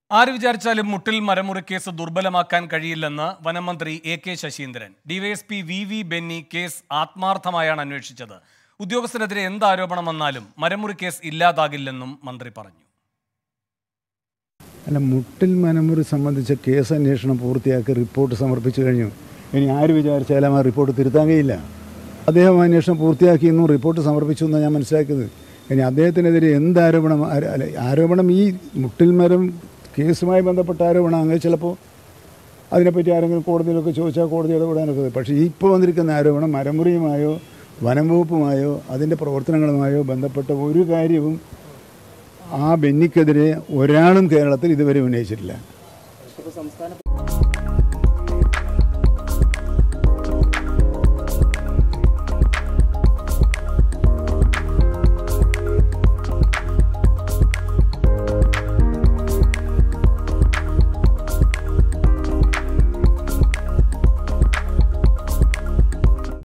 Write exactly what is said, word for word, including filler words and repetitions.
ആര് വിചാരിച്ചാലും മുട്ടിൽ മരമുറി കേസ് ദുർബലമാക്കാൻ കഴിയില്ലെന്ന് വനമന്ത്രി A K Saseendran. DYSP V V Benny case ആത്മാർത്ഥമായാണ് അന്വേഷിച്ചത്. ഉദ്യോഗസ്ഥനെതിരെ എന്ത് ആരോപണം വന്നാലും മരമുറി കേസ് ഇല്ലാതാകില്ലെന്നും മന്ത്രി പറഞ്ഞു. അല്ല, മുട്ടിൽ മരമുറി സംബന്ധിച്ച കേസ് അന്വേഷണം പൂർത്തിയാക്കി റിപ്പോർട്ട് സമർപ്പിച്ചു കഴിഞ്ഞു. ഇനി ആര് വിചാരിച്ചാലും ആ റിപ്പോർട്ട് തിരുത്താൻ കഴിയില്ല. അദ്ദേഹം അന്വേഷണം പൂർത്തിയാക്കിയെന്നും റിപ്പോർട്ട് സമർപ്പിച്ചു എന്നാണ് ഞാൻ മനസ്സിലാക്കിയത്. ഇനി അദ്ദേഹത്തിനെതിരെ എന്ത് ആരോപണം അല്ല ആരോപണം ഈ മുട്ടിൽ മരം കേസുമായി ബന്ധപ്പെട്ട ആരോപണങ്ങൾ ചിലപ്പോൾ അതിനെപ്പറ്റി ആരെങ്കിലും കോടതിയിലൊക്കെ ചോദിച്ചാൽ കോടതി ഇടപെടാനൊക്കെ. പക്ഷേ ഇപ്പോൾ വന്നിരിക്കുന്ന ആരോപണം മരമുറിയുമായോ വനം വകുപ്പുമായോ അതിൻ്റെ പ്രവർത്തനങ്ങളുമായോ ബന്ധപ്പെട്ട ഒരു കാര്യവും ആ ബെന്നിക്കെതിരെ ഒരാളും കേരളത്തിൽ ഇതുവരെ ഉന്നയിച്ചിട്ടില്ല.